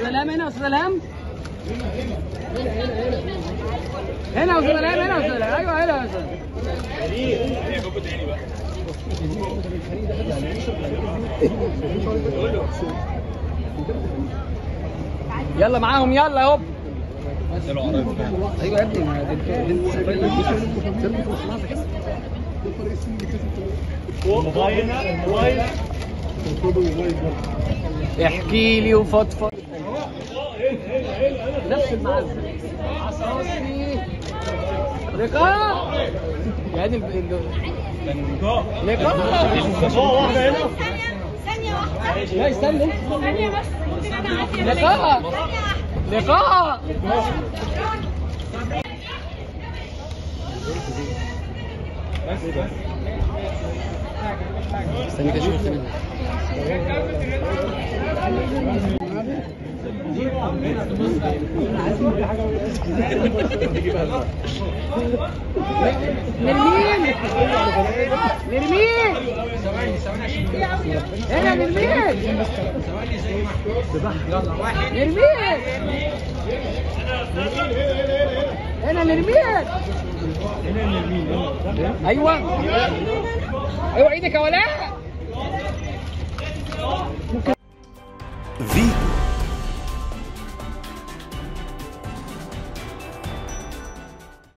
الهام، هنا يا استاذ الهام، هنا يا استاذ الهام، هنا يا استاذ الهام، ايوه هنا يا استاذ. يلا معاهم، يلا هوب. ايوه يا ابني، احكي لي وفضفض. نفس المعزه عصاصي لقاء يعني لقاء واحده هنا. ثانيه واحده، لا استنى ثانيه بس. لقاء لقاء استنى كده شوف منك. نرمين نرمين هنا، نرمين نرمين هنا، نرمين ايوه ايوه، ايدك يا ولاء.